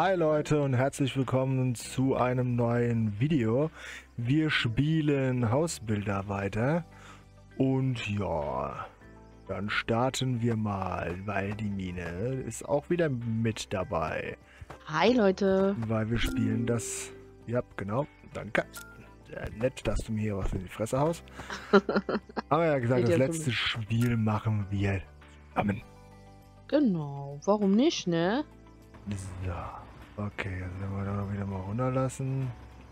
Hi Leute und herzlich willkommen zu einem neuen Video. Wir spielen Hausbilder weiter und ja, dann starten wir mal, weil die Mine ist auch wieder mit dabei, Hi Leute. weil wir spielen das, ja genau, danke. Sehr nett, dass du mir hier was in die Fresse haust. Aber ja gesagt, Geht das ja letzte schon. Spiel machen wir zusammen. Genau, warum nicht, ne? So, okay, jetzt werden wir da wieder mal runterlassen.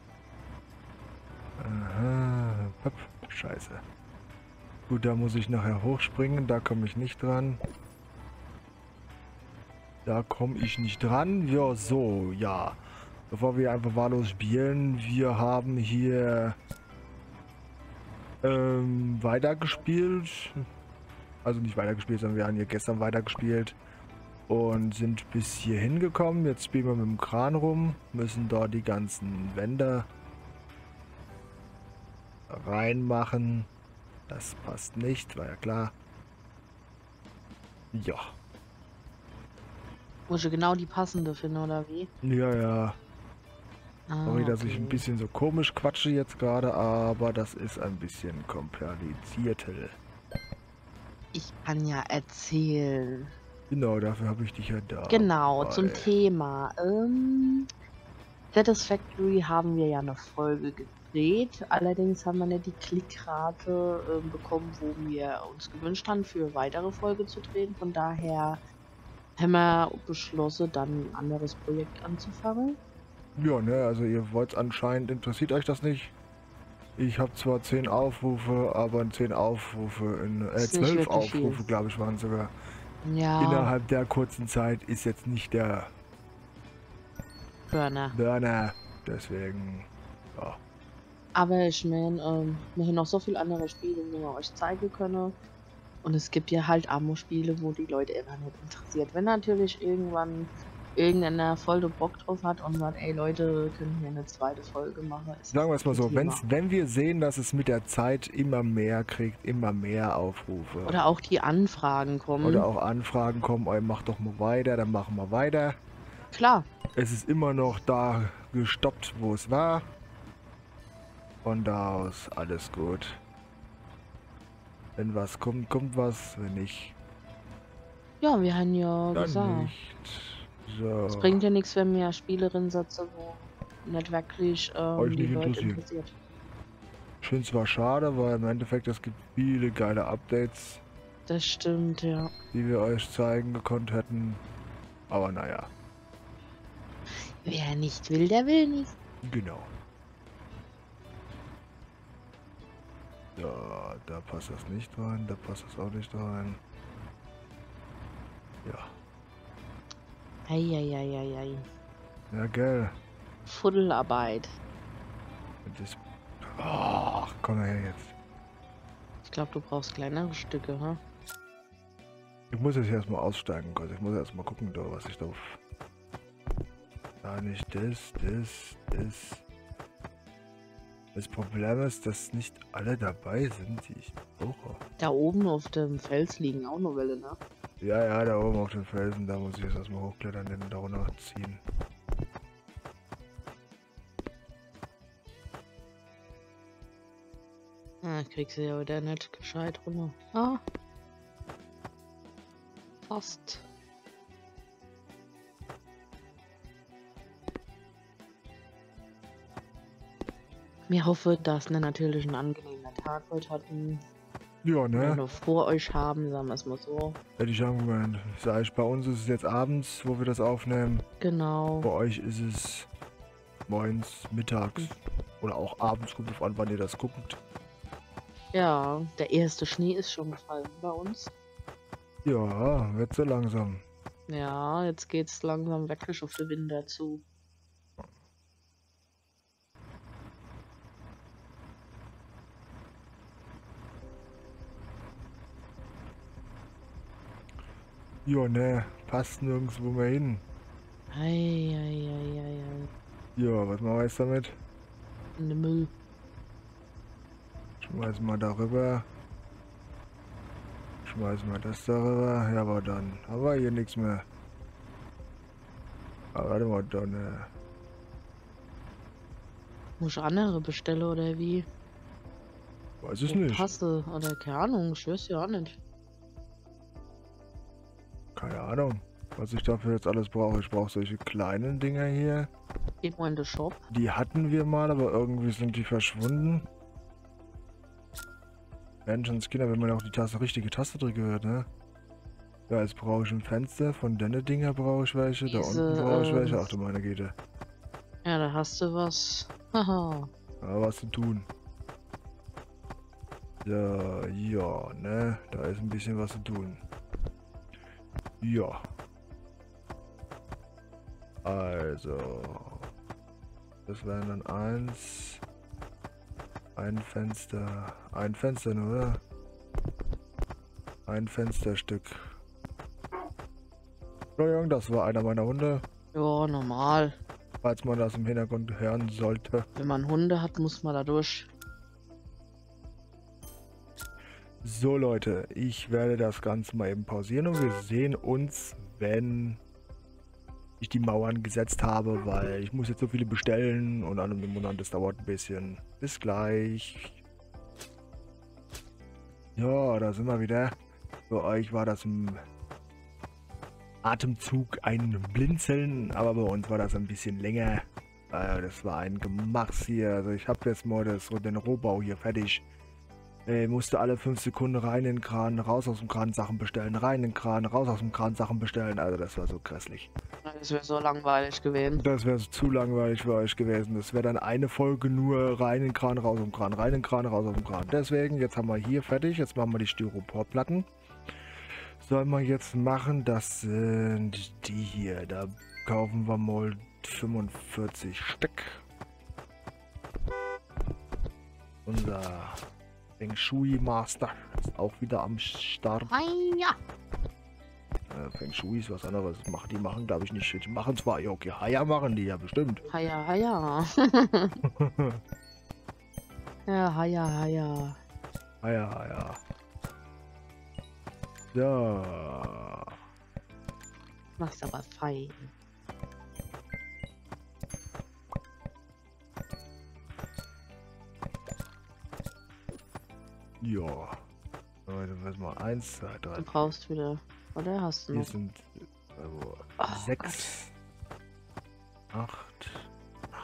Aha, hopp, scheiße. Gut, da muss ich nachher hochspringen, da komme ich nicht dran. Da komme ich nicht dran. Ja, so, ja. Bevor wir einfach wahllos spielen, wir haben hier weitergespielt. Also nicht weitergespielt, sondern wir haben hier gestern weitergespielt und sind bis hier hingekommen. Jetzt spielen wir mit dem Kran rum, müssen dort die ganzen Wände reinmachen. Das passt nicht, war ja klar. Ja. Muss ich genau die passende finden, oder wie? Ja, ja. Sorry, Ah, dass ich ein okay. bisschen so komisch quatsche jetzt gerade, aber das ist ein bisschen komplizierter. Ich kann ja erzählen. Genau, dafür habe ich dich ja Genau, zum dabei. Thema. Satisfactory haben wir ja eine Folge gedreht. Allerdings haben wir nicht die Klickrate bekommen, wo wir uns gewünscht haben, für weitere Folge zu drehen. Von daher haben wir beschlossen, dann ein anderes Projekt anzufangen. Ja, ne, also ihr wollt anscheinend, interessiert euch das nicht. Ich habe zwar 10 Aufrufe, aber 10 Aufrufe in, Ist nicht 12 wirklich viel. Aufrufe, glaube ich, waren sogar. Ja, Innerhalb der kurzen Zeit ist jetzt nicht der Burner. Burner. Deswegen, ja. Aber ich meine, wir haben noch so viele andere Spiele, die wir euch zeigen können. Und es gibt ja halt Amo-Spiele, wo die Leute immer nicht interessiert. Wenn natürlich irgendwann irgendeiner voll Bock drauf hat und sagt, ey Leute, können wir eine zweite Folge machen, ist das Sagen wir auch es mal kein so, Thema. wenn wir sehen, dass es mit der Zeit immer mehr kriegt, immer mehr Aufrufe Oder auch die Anfragen oder kommen. auch Anfragen kommen, ey, mach doch mal weiter, dann machen wir weiter. Klar, Es ist immer noch da gestoppt, wo es war. Von da aus alles gut. Wenn was kommt, kommt was. Wenn nicht, ja, wir haben ja dann gesagt. nicht. Es So. bringt ja nichts, wenn wir Spielerinnen sitzen, wo nicht wirklich Euch die nicht Leute interessiert. interessiert. Ich finde es zwar schade, weil im Endeffekt es gibt viele geile Updates, Das stimmt, ja. die wir euch zeigen gekonnt hätten. Aber naja, Wer nicht will, der will nicht. genau. Ja, da passt das nicht rein, da passt das auch nicht rein. Ja. Eieieiei. Ja, gell. Fuddelarbeit. Das. Ach, komm her jetzt. Ich glaube, du brauchst kleinere Stücke, ha? Ich muss jetzt erstmal aussteigen, Gott. Ich muss erstmal gucken, da, was ich da. Da nicht das. Das Problem ist, dass nicht alle dabei sind, die ich brauche. Da oben auf dem Fels liegen auch noch Welle, ne? Ja, ja, da oben auf den Felsen, da muss ich jetzt erstmal hochklettern, den da runterziehen. Ah, kriegst du ja wieder nicht gescheit runter. Ah. Fast. Mir hoffe, dass wir natürlich einen angenehmen Tag heute hatten. Ja, Oder ne? noch vor euch haben, sagen wir es mal so. Hätte ich angemeint. Sag ich, bei uns ist es jetzt abends, wo wir das aufnehmen. Genau. Bei euch ist es morgens, mittags oder auch abends, kommt drauf an, wann ihr das guckt. Ja, der erste Schnee ist schon gefallen bei uns. Ja, wird so langsam. Ja, jetzt geht's langsam wirklich auf den Winter zu. Ja, ne, passt nirgendwo mehr hin. Eieieiei. Ja, was machen wir jetzt damit? In den Müll. Schmeißen wir darüber. Schmeißen wir das darüber. Ja, aber dann haben wir hier nichts mehr. Aber warte mal, dann, Muss ich andere bestellen oder wie? weiß es Wo nicht. Passe oder keine Ahnung, ich weiß ja auch nicht. Keine Ahnung, was ich dafür jetzt alles brauche. Ich brauche solche kleinen Dinger hier. Geht mal in den Shop. Die hatten wir mal, aber irgendwie sind die verschwunden. Menschenskinder, wenn man auch die richtige Taste drücken hört, ne? Ja, jetzt brauche ich ein Fenster. Von den Dinger brauche ich welche. Da Diese, unten brauche ich welche. Ach du meine Güte. Ja, da hast du was. Haha. Ja, was zu tun. Ja, ja, ne? Da ist ein bisschen was zu tun. Ja. Also. Das wären dann ein Fenster nur, oder? Ein Fensterstück. Entschuldigung, das war einer meiner Hunde, Ja, normal. falls man das im Hintergrund hören sollte. Wenn man Hunde hat, muss man da durch. So Leute, ich werde das Ganze mal eben pausieren und wir sehen uns, wenn ich die Mauern gesetzt habe, weil ich muss jetzt so viele bestellen und allem drum und dran, das dauert ein bisschen. Bis gleich. Ja, da sind wir wieder. Für euch war das im Atemzug ein Blinzeln, aber bei uns war das ein bisschen länger. Das war ein Gemachs hier. Also ich habe jetzt mal den Rohbau hier fertig. Musste alle 5 Sekunden rein in den Kran, raus aus dem Kran Sachen bestellen, rein in den Kran, raus aus dem Kran Sachen bestellen. Also das war so grässlich. Das wäre so langweilig gewesen. Das wäre zu langweilig für euch gewesen. Das wäre dann eine Folge nur rein in den Kran, raus aus dem Kran, rein in den Kran, raus aus dem Kran. Deswegen, jetzt haben wir hier fertig. Jetzt machen wir die Styroporplatten. Sollen wir jetzt machen, das sind die hier. Da kaufen wir mal 45 Stück. Unser Feng Shui Master ist auch wieder am Start. Hiya! Feng Shui ist was anderes. Die machen, glaube ich, nicht. Die machen zwar, ja, okay, Haya machen die ja bestimmt. Hiya, hiya. Ja, hiya, hiya. Ja. Ja. Machst aber fein. Ja. Leute, was mal 1, 2, 3. Du brauchst wieder. Oder hast du Hier noch? sind Oh, 6, 8, 9.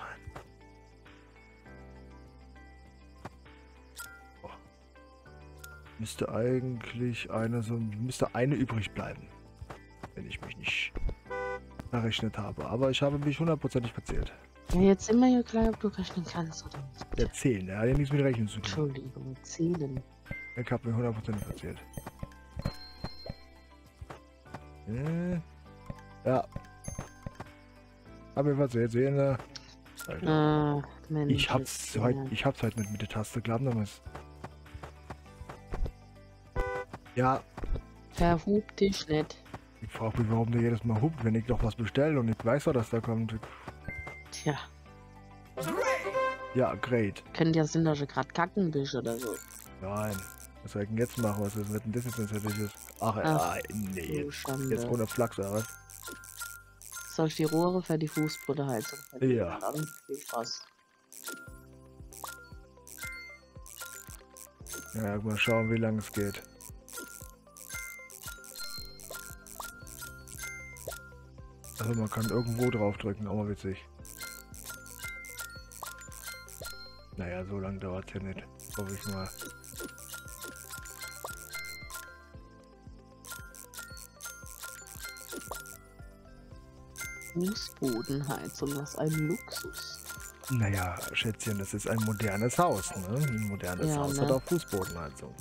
Oh. Müsste eigentlich müsste eine übrig bleiben. Wenn ich mich nicht verrechnet habe. Aber ich habe mich hundertprozentig verzählt. Ja, jetzt sind wir ja klar, ob du rechnen kannst oder nicht. Erzählen, der hat ja nichts mit Rechnen zu tun. Entschuldigung, zählen. Ich habe mir hundertprozentig verzählt. Ja. Hab mir verzählt, sehen Sie. Alter. Mensch. Ich hab's heute nicht mit der Taste, glauben Sie mir's. Ja, Verhub dich nicht. ich frage mich, warum der jedes Mal hupt, wenn ich doch was bestelle und ich weiß doch, dass da kommt. Tja, Ja, great. könnte ja sein, dass du gerade kacken bist oder so. Nein. Was soll ich denn jetzt machen? Was ist denn das jetzt, wenn es fertig ist? Ach, Ach, nee. du Schande. Jetzt ohne Flachs, oder was? Soll ich die Rohre für die Fußbodenheizung verlegen? Ja. Dann viel Spaß. Ja, mal schauen, wie lange es geht. Also man kann irgendwo draufdrücken, auch mal witzig. Naja, so lange dauert es ja nicht. Hoffe ich mal. Fußbodenheizung, das ist ein Luxus. Naja, Schätzchen, das ist ein modernes Haus, ne? Ein modernes Ja, Haus ne? hat auch Fußbodenheizung.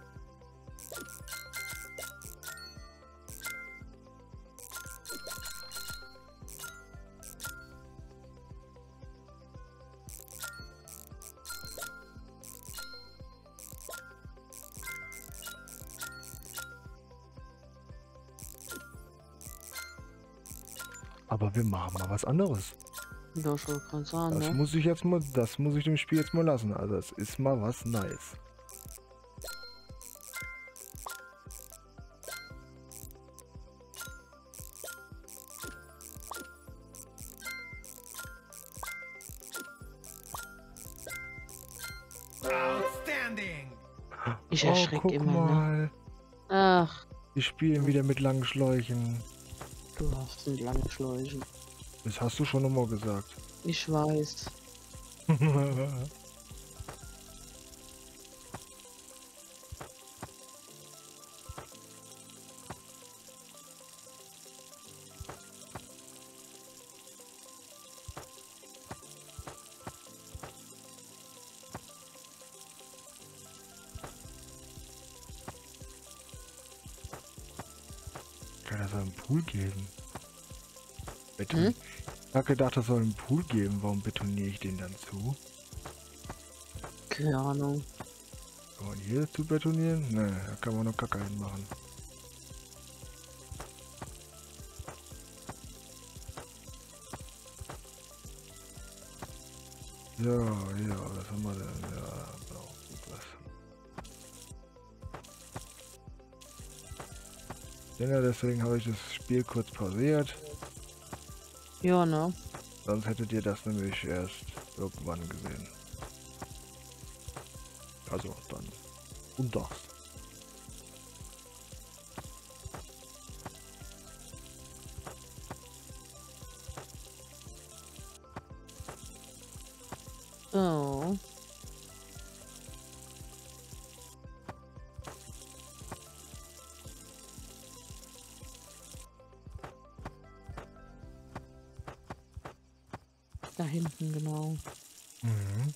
Aber wir machen mal was anderes. Ja, schon kann sagen, Das ne? muss ich dem Spiel jetzt mal lassen. Also es ist mal was Nice. Ich Oh, erschreck guck immer, ne? mal. Ach, Die spielen wieder mit langen Schläuchen. du hast einen langen Schläuchen. Das hast du schon immer gesagt. Ich weiß. Kann das einen Pool geben? Hm? Ich hab gedacht, das soll einen Pool geben. Warum betoniere ich den dann zu? Keine Ahnung. Kann man hier zu betonieren? Ne, da kann man noch Kacke hinmachen. Ja, ja, was haben wir denn? Ja, genau, gut was. Ja, deswegen habe ich das Spiel kurz pausiert. Ja, ne? Sonst hättet ihr das nämlich erst irgendwann gesehen. Also dann unters. So. Da hinten, genau. Mhm.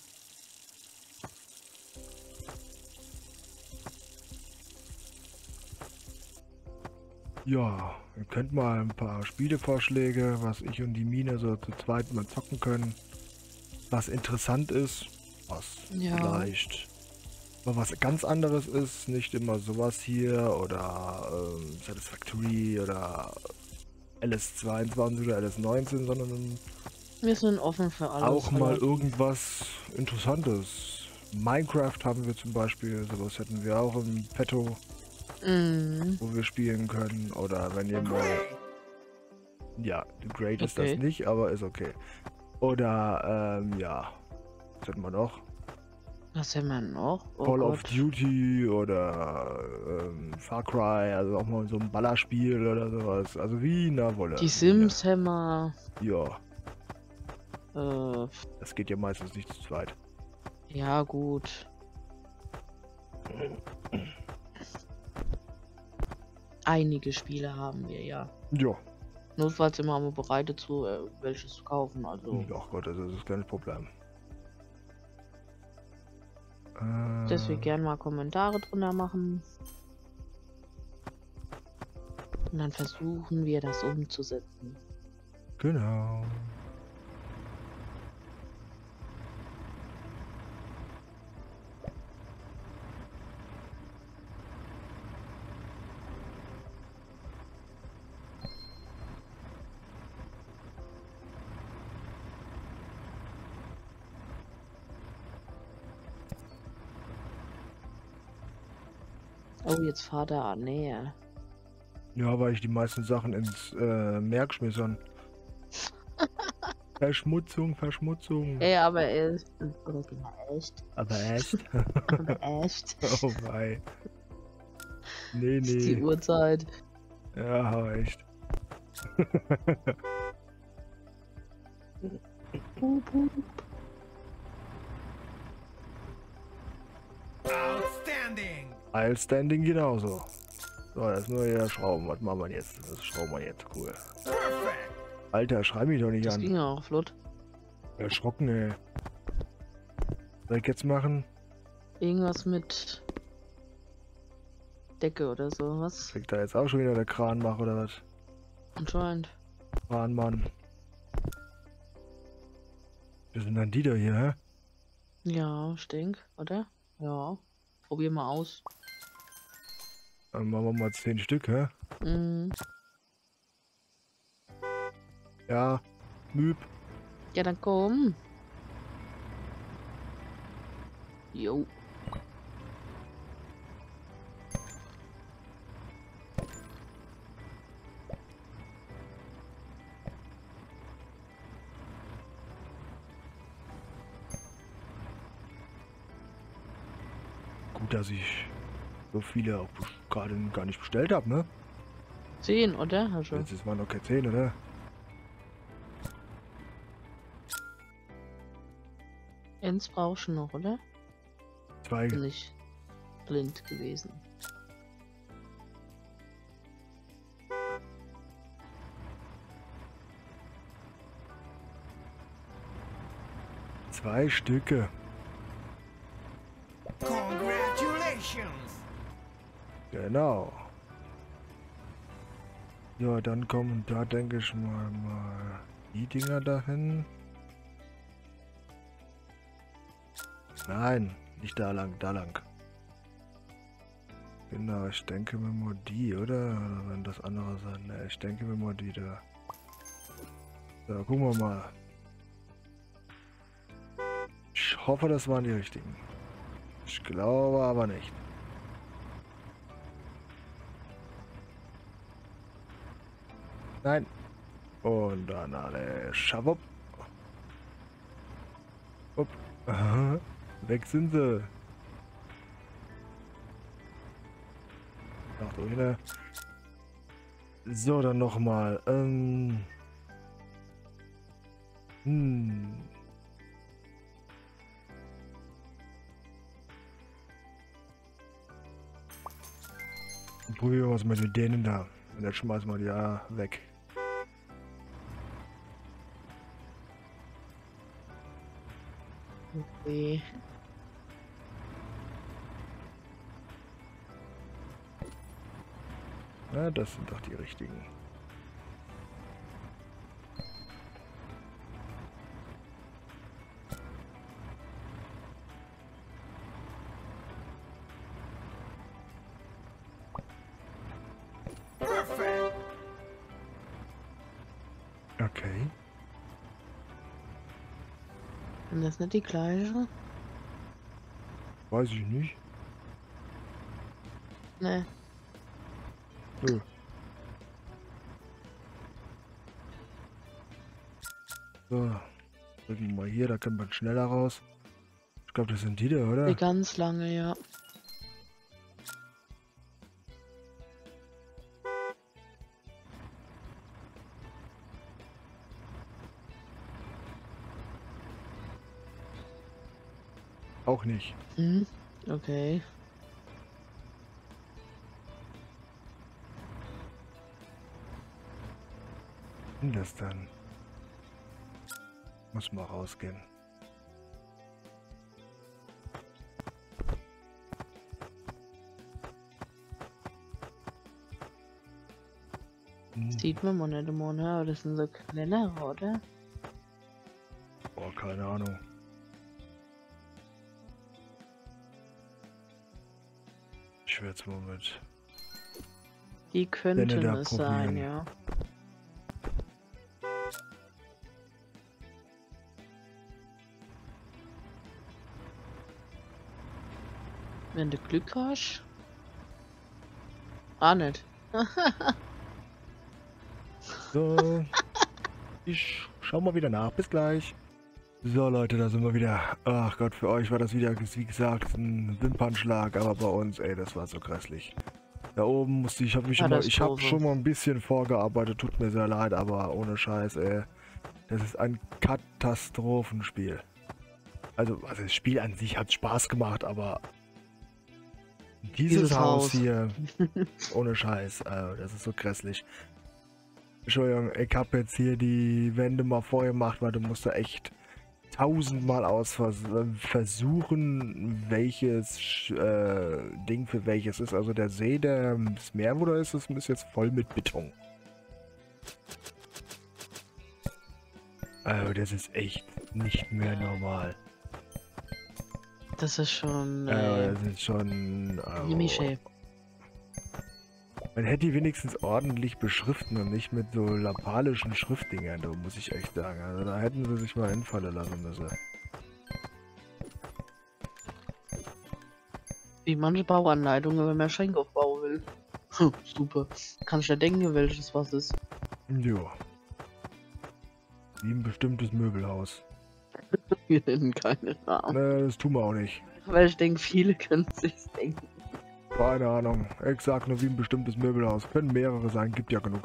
Ja, ihr könnt mal ein paar Spielevorschläge, was ich und die Mine so zu zweit mal zocken können. Was interessant ist, was Ja. vielleicht mal was ganz anderes ist, nicht immer sowas hier oder Satisfactory oder LS22 oder LS19, sondern Wir sind offen für alles. auch mal relativ. irgendwas Interessantes. Minecraft haben wir zum Beispiel, sowas hätten wir auch im Petto, Mhm. wo wir spielen können. Oder wenn ihr mal... Ja, great ist das Okay. nicht, aber ist okay. Oder, ja, was hätten wir noch? Was haben wir noch? Oh Call of Gott. Duty oder Far Cry, also auch mal so ein Ballerspiel oder sowas. Also wie na wolle. Die Sims haben wir. Ja, Äh, das geht ja meistens nicht zu zweit. ja, gut. Einige Spiele haben wir, ja. Ja, Notfalls immer wir bereit dazu, welches zu kaufen. Also, ach Gott, das ist kein Problem. dass wir gern mal Kommentare drunter machen. Und dann versuchen wir das umzusetzen. Genau. Oh, jetzt fahrt er näher. Ja, weil ich die meisten Sachen ins Meer geschmissen. Verschmutzung, Verschmutzung. Ey, aber echt. Echt. Aber echt? Aber echt. Oh wei. Nee, Das ist die nee. Uhrzeit. Ja, aber echt. Outstanding! Outstanding genauso. So, das nur hier Schrauben. Was machen wir jetzt? Das schrauben wir jetzt. Cool. Perfect! Alter, schrei mich doch nicht Das an. ging ja auch flott. Erschrocken, ey. Soll ich jetzt machen? Irgendwas mit Decke oder so, was? Kriegt da jetzt auch schon wieder der Kranmach oder was? Anscheinend. Kranmann. Wir sind dann die da hier, hä? Ja, ich denk, oder? Ja. Probier mal aus. Dann machen wir mal 10 Stück, hä? Mhm. Ja. Müb. Ja, dann komm. Jo. Gut, dass ich so viele auch gerade gar nicht bestellt habe, ne? 10, oder? Hast du? Jetzt ist mal noch keine 10, oder? Eins brauchst du noch, oder? 2. Bin ich blind gewesen. Zwei Stücke. Congratulations! Genau. Ja, dann kommen da, denke ich mal die Dinger dahin. Nein, nicht da lang, da lang. Genau, ich denke mir mal die, oder? Oder wenn das andere sein? Ne, ich denke mir mal die da. So, gucken wir mal. Ich hoffe, das waren die richtigen. Ich glaube aber nicht. Nein. Und dann alle Schawupp. Upp. Aha. Weg sind sie. Ach du Hille. So, dann nochmal. Probieren wir es mit denen da. Und jetzt schmeißen wir die ja weg. Okay. Ja, das sind doch die richtigen. Perfect! Okay. Und das nicht die gleiche? Weiß ich nicht. Ne. Nö. So. Drücken wir mal hier, da können wir schneller raus. Ich glaube, das sind die da, oder? Die ganz lange, ja. Auch nicht. Hm, okay. Und das dann. Muss mal rausgehen. Sieht man mal nicht immer, ne? Aber das sind so kleinere, oder? Boah, keine Ahnung. Ich werde es mal mit. Die könnten da es sein, probieren. ja. Wenn du Glück hast. Ah, nicht. So. Ich schau mal wieder nach. Bis gleich. So Leute, da sind wir wieder. Ach Gott, für euch war das wieder, wie gesagt, ein Wimpernschlag, aber bei uns, ey, das war so grässlich. Da oben musste ich, ich habe schon mal ein bisschen vorgearbeitet, tut mir sehr leid, aber ohne Scheiß, ey. Das ist ein Katastrophenspiel. Also das Spiel an sich hat Spaß gemacht, aber dieses Haus hier, ohne Scheiß, das ist so grässlich. Entschuldigung, ich habe jetzt hier die Wände mal vorgemacht, weil du musst da echt 1000-mal versuchen, welches Ding für welches ist. Also der See, das Meer, wo da ist jetzt voll mit Beton. Also das ist echt nicht mehr normal. Das ist schon. Das ist schon. Michel. Man hätte die wenigstens ordentlich beschriften und nicht mit so lappalischen Schriftdingern, da muss ich echt sagen. Also da hätten sie sich mal hinfallen lassen müssen. Wie manche Bauanleitungen, wenn man Schränke aufbauen will. Super. Kann ich ja denken, welches was ist. Jo. Wie ein bestimmtes Möbelhaus. Wir nennen keine Namen. Das tun wir auch nicht. Weil ich denke, viele können sich's denken. Keine Ahnung. Ich sag nur wie ein bestimmtes Möbelhaus. Können mehrere sein, gibt ja genug.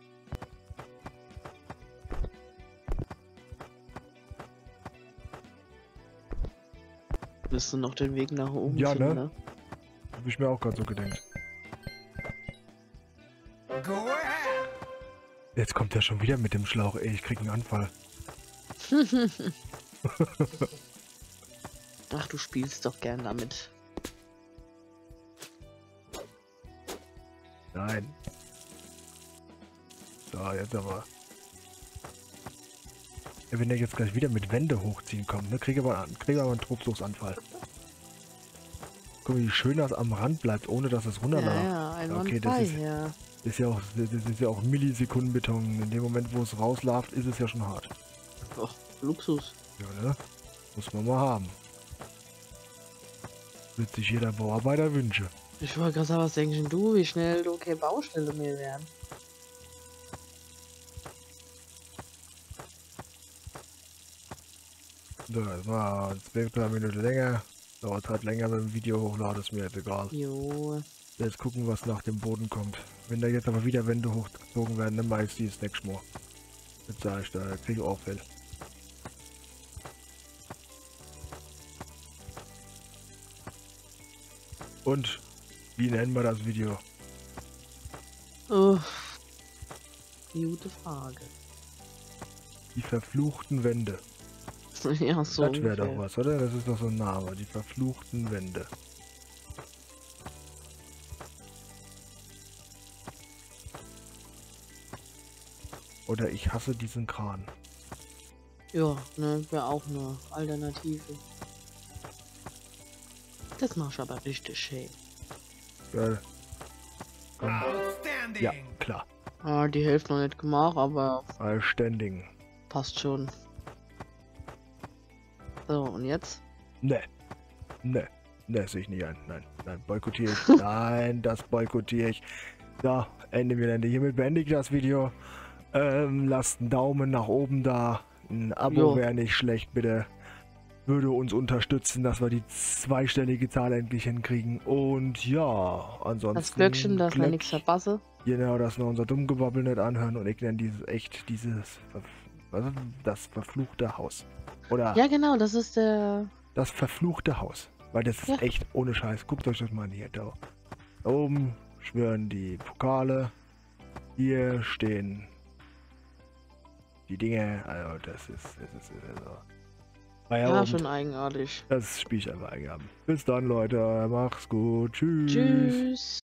Wirst du noch den Weg nach oben Ja, finden, ne? Hab ich mir auch gerade so gedacht. Go ahead. Jetzt kommt er schon wieder mit dem Schlauch. Ey, ich krieg einen Anfall. Ach, du spielst doch gern damit. Nein. So, jetzt aber. Ja, wenn der jetzt gleich wieder mit Wände hochziehen kommt, ne, kriege aber einen Tobsuchtsanfall. Guck mal, wie schön das am Rand bleibt, ohne dass es runterläuft. Ja, Okay, das ist ja auch Millisekundenbeton. In dem Moment, wo es rausläuft, ist es ja schon hart. Och, Luxus. Ja, ne? Muss man mal haben. Wird sich jeder Bauarbeiter wünschen. Ich wollte gerade sagen, was denkst denn du, wie schnell du keine Baustelle mehr werden? So, das war 2 Minuten länger. Dauert halt länger mit dem Video hochladen, ist mir jetzt egal. Jo. Jetzt gucken, was nach dem Boden kommt. Wenn da jetzt aber wieder Wände hochgezogen werden, dann meist die ist nächstes Mal. Jetzt sage ich, da kriege ich auch viel. Und wie nennen wir das Video? Oh. Gute Frage. Die verfluchten Wände. Ja, so Das wäre doch ungefähr. was, oder? Das ist doch so ein Name. Die verfluchten Wände. Oder ich hasse diesen Kran. Ja, ne, wäre auch eine Alternative. Das machst du aber richtig schön. Geil. Komm. Outstanding. Ja, klar. Ah, die Hälfte noch nicht gemacht, aber Standing. passt schon. So, und jetzt? Ne. Ne. Ne, sehe ich nicht ein. Nein, nein, boykottiere ich. Nein, das boykottiere ich. So, Ende. Hiermit beende ich das Video. Lasst einen Daumen nach oben da. Ein Abo Jo. wäre nicht schlecht, bitte. Würde uns unterstützen, dass wir die zweistellige Zahl endlich hinkriegen. Und ja, ansonsten... Das Glöckchen, dass wir nichts verpasse. Genau, dass wir unser Dummgebabbel nicht anhören und ich nenne das verfluchte Haus. Oder Ja, genau, das ist der... das verfluchte Haus. Weil das ist Ja. echt ohne Scheiß. Guckt euch das mal hier da. Da oben schwören die Pokale. Hier stehen die Dinge. Also das ist also... Ja, Feierabend. schon eigenartig. Das Spiel ich einfach eingehabt. Bis dann, Leute. Macht's gut. Tschüss. Tschüss.